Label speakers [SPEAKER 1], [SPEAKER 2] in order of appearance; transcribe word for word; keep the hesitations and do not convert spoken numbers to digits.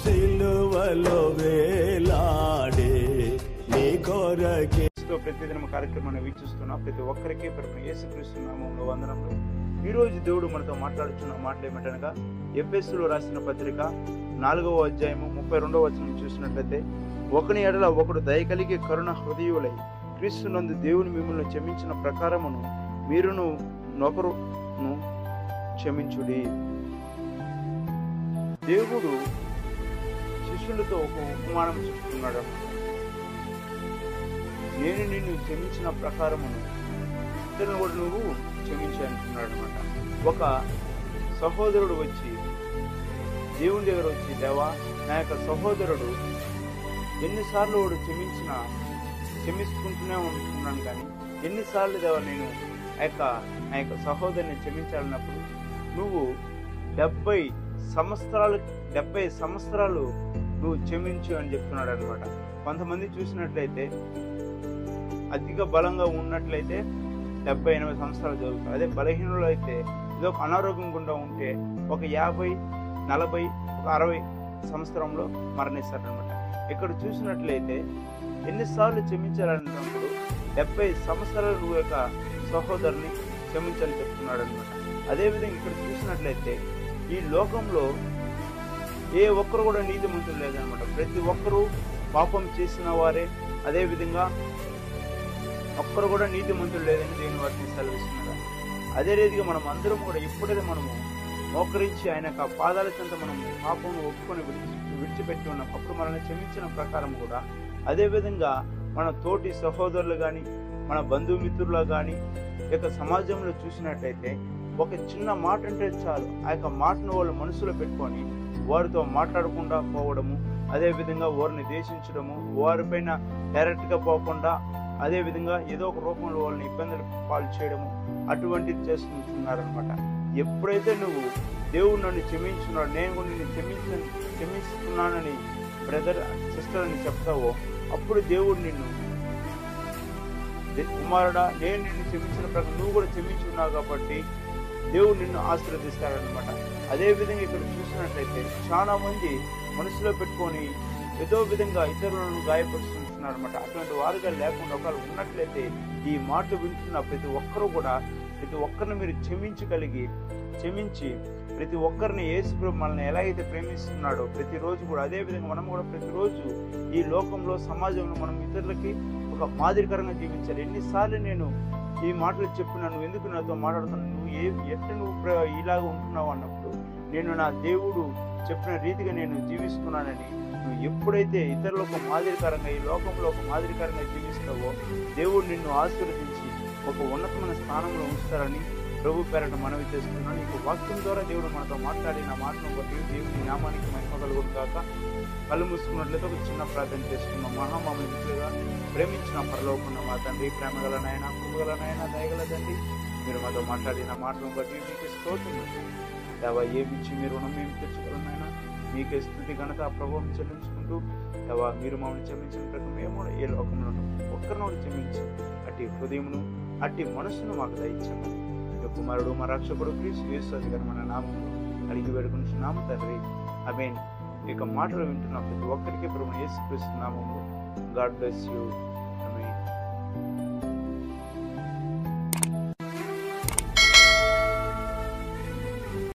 [SPEAKER 1] సిలువలో వేలాడే నీ కొరకే.
[SPEAKER 2] ప్రతిదిన కార్యక్రమాన్ని వీక్షిస్తున్న ప్రతి ఒక్కరికి ప్రభువైన యేసుక్రీస్తు నామములో వందనములు. ఈ రోజు దేవుడు మనతో మాట్లాడుతున్న మాటలు ఏమిటనగా ఎఫెసీయులకు రాసిన పత్రిక నాలుగవ అధ్యాయము ముప్పై రెండవ వచనం చూసినట్లయితే, ఒకని ఎడల ఒకడు దయ కలిగి కరుణ హృదయులై క్రీస్తునందు దేవుని మిమ్మల్ని క్షమించిన ప్రకారమును మీరును నొకరును క్షమించుడి. దేవుడు శిష్యులతో ఒక ఉపమానం చెప్తున్నాడు. నేను నిన్ను క్షమించిన ప్రకారమును ఇతరులను కూడా నువ్వు క్షమించి అంటున్నాడు అనమాట. ఒక సహోదరుడు వచ్చి దేవుని దగ్గర వచ్చి, దేవా నా యొక్క సహోదరుడు ఎన్నిసార్లు వాడు క్షమించిన క్షమిస్తుంటూనే ఉంటున్నాను, కానీ ఎన్నిసార్లు దేవా నేను ఆ యొక్క నా యొక్క సహోదరుని క్షమించాలన్నప్పుడు నువ్వు డెబ్బై సంవత్సరాలు డెబ్బై సంవత్సరాలు నువ్వు క్షమించు అని చెప్తున్నాడు అనమాట. కొంతమంది చూసినట్లయితే అధిక బలంగా ఉన్నట్లయితే డెబ్బై ఎనభై సంవత్సరాలు జరుగుతాయి. అదే బలహీనులు అయితే ఏదో ఒక అనారోగ్యం గుండా ఉంటే ఒక యాభై నలభై ఒక అరవై సంవత్సరంలో మరణిస్తారనమాట. ఇక్కడ చూసినట్లయితే ఎన్నిసార్లు క్షమించాలన్నప్పుడు డెబ్బై సంవత్సరాలు నువ్వు యొక్క సహోదరుని క్షమించాలని చెప్తున్నాడు అనమాట. అదేవిధంగా ఇక్కడ చూసినట్లయితే ఈ లోకంలో ఏ ఒక్కరు కూడా నీతిమంతులు లేదనమాట. ప్రతి ఒక్కరూ పాపం చేసిన వారే. అదేవిధంగా ఒక్కరు కూడా నీతిమంతులు లేదని దేవుని వాటిని సెలవిస్తున్నారు. అదే రీతిగా మనం అందరం కూడా ఎప్పుడైతే మనము మోకరించి ఆయన యొక్క పాదాల చెంత మనము పాపం ఒప్పుకొని విడిచి విడిచిపెట్టి ఉన్నాం, అప్పుడు మనల్ని క్షమించిన ప్రకారం కూడా అదేవిధంగా మన తోటి సహోదరులు కానీ మన బంధుమిత్రులు కానీ యొక్క సమాజంలో చూసినట్లయితే ఒక చిన్న మాట అంటే చాలు, ఆ యొక్క మాటను వాళ్ళు మనసులో పెట్టుకొని వారితో మాట్లాడకుండా పోవడము, అదేవిధంగా వారిని దేశించడము, వారిపైన డైరెక్ట్గా పోకుండా అదేవిధంగా ఏదో ఒక రూపంలో వాళ్ళని ఇబ్బందులు పాలు చేయడము, అటువంటిది చేస్తున్నారనమాట. ఎప్పుడైతే నువ్వు దేవుడు నన్ను క్షమించున్నాడు, నేను కూడా నిన్ను క్షమించ క్షమిస్తున్నానని బ్రదర్ సిస్టర్ అని చెప్తావో, అప్పుడు దేవుడు నిన్ను కుమారుడా నేను నిన్ను క్షమించిన ప్రకారం నువ్వు కూడా క్షమించున్నావు కాబట్టి దేవుడు నిన్ను ఆశీర్వదిస్తాడనమాట. అదేవిధంగా ఇక్కడ చూసినట్లయితే చాలా మంది మనసులో పెట్టుకొని ఏదో విధంగా ఇతరులను గాయపరుస్తున్నారు అనమాట. అటువంటి వారుగా లేకుండా ఒకరు ఉన్నట్లయితే ఈ మాట వింటున్న ప్రతి ఒక్కరూ కూడా ప్రతి ఒక్కరిని మీరు క్షమించగలిగి క్షమించి ప్రతి ఒక్కరిని యేసు ప్రభువు మనల్ని ఎలా అయితే ప్రేమిస్తున్నాడో ప్రతిరోజు కూడా అదేవిధంగా మనం కూడా ప్రతిరోజు ఈ లోకంలో సమాజంలో మనం ఇతరులకి ఒక మాదిరికరంగా జీవించాలి. ఎన్నిసార్లు నేను ఈ మాటలు చెప్పినా నువ్వు ఎందుకు నాతో మాట్లాడుతున్నావు, నువ్వు ఏ ఎట్లా నువ్వు ఇలాగ ఉంటున్నావు అన్నప్పుడు నేను నా దేవుడు చెప్పిన రీతిగా నేను జీవిస్తున్నానని నువ్వు ఎప్పుడైతే ఇతరులకు ఒక మాదిరికరంగా ఈ లోకంలో ఒక మాదిరికరంగా జీవిస్తావో దేవుడు నిన్ను ఆశీర్వదించి ఒక ఉన్నతమైన స్థానంలో ఉంచుతారని ప్రభు పేరట మనవి చేస్తున్నాను. ఇంకో వాక్యం ద్వారా దేవుడు మనతో మాట్లాడిన మాటను బట్టి దేవుని నామానికి మహిమ కలుగును కాక. కళ్ళు మూసుకున్నట్లయితే ఒక చిన్న ప్రార్థన చేసుకున్నాం. మహామహితులుగా ప్రేమించిన పరలోకున్న మా తండ్రి, ప్రేమగల నాయన, కృపగల నాయన, దయగల తండ్రి, మీరు మాతో మాట్లాడిన మాటను బట్టి మీకు స్తోత్రం. దేవా ఏమిచ్చి మీరు రుణం మేము తెచ్చుకోవాలనైనా మీకే స్తుతి ఘనత ప్రభావం చెల్లించుకుంటూ దేవా మీరు మమ్మల్ని క్షమించిన ప్రకారం మేము ఏ లోకంలో ఒక్కరినోడు క్షమించి అట్టి హృదయమును అట్టి మనసును మాకు దయచేయమని కుమారుడు మా రక్షకుడు క్రీస్తు యేసు అధికారి మన నామమును అడిగి వేడుకుంటున్నాము తండ్రి, ఆమేన్. ఇక మాటలు వింటున్న ప్రతి ఒక్కరికి ప్రభువైన యేసుక్రీస్తు నామములో గాడ్ బ్లెస్ యూ.